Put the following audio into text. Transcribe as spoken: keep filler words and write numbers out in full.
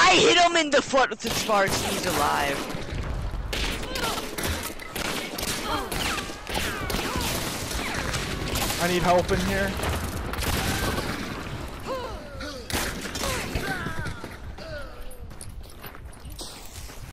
I hit him in the foot with the sparks. He's alive. I need help in here.